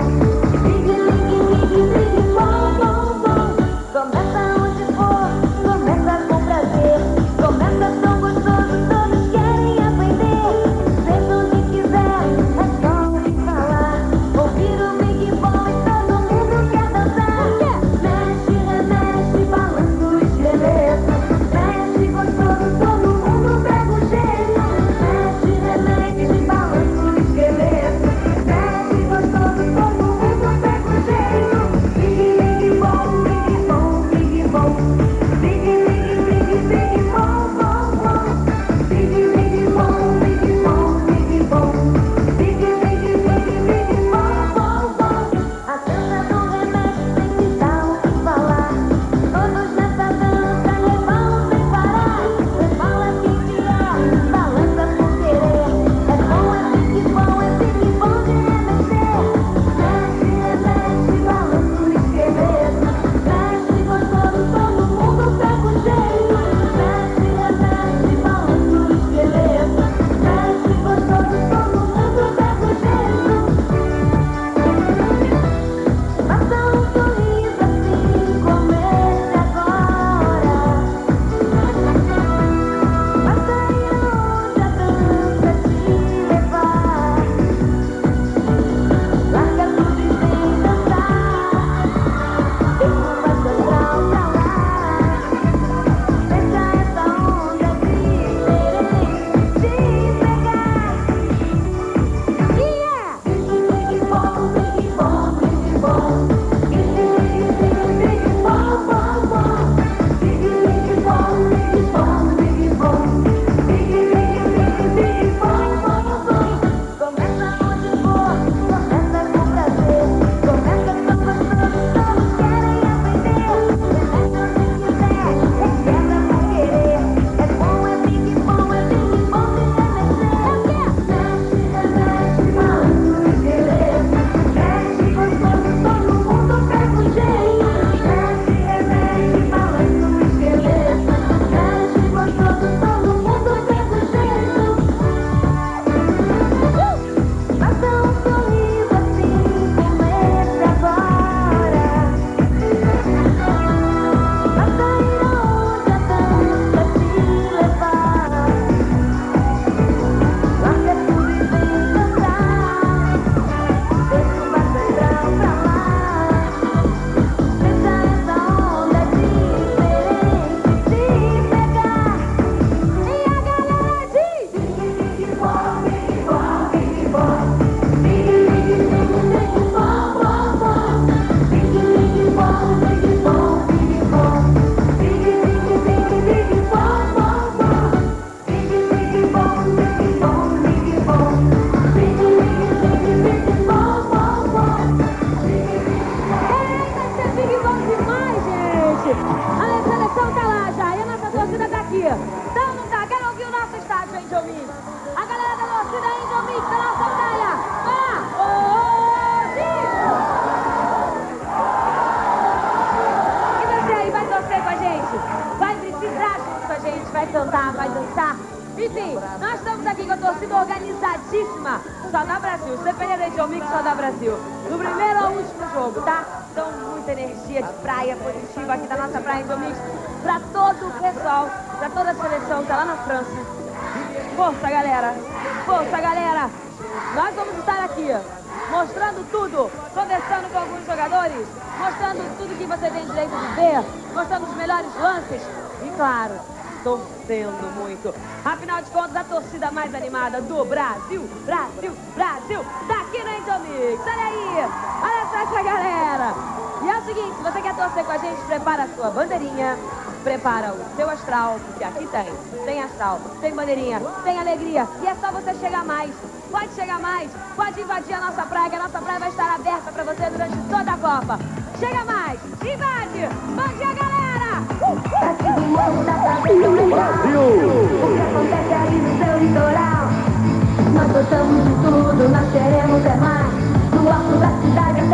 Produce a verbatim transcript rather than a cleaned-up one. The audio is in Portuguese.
cantar, vai dançar. Enfim, nós estamos aqui com a torcida organizadíssima. Só dá Brasil. C P D de John Mick, só dá Brasil. Do primeiro ao último jogo, tá? Então, muita energia de praia positiva aqui da nossa praia em John Mick. Pra todo o pessoal, pra toda a seleção que tá lá na França. Força, galera. Força, galera. Nós vamos estar aqui, mostrando tudo, conversando com alguns jogadores, mostrando tudo que você tem direito de ver, mostrando os melhores lances e, claro, torcendo muito. Afinal de contas, a torcida mais animada do Brasil, Brasil, Brasil, daqui no Angel Mix. Olha aí, olha só essa galera. E é o seguinte, se você quer torcer com a gente, prepara a sua bandeirinha, prepara o seu astral, porque aqui tem, tem astral, tem bandeirinha, tem alegria, e é só você chegar mais. Pode chegar mais, pode invadir a nossa praia, que a nossa praia vai estar aberta para você durante toda a Copa. Chega mais, invade, bom dia, galera! Brasil! O que acontece aí no seu litoral? Nós gostamos de tudo, nós queremos é mais. Do alto da cidade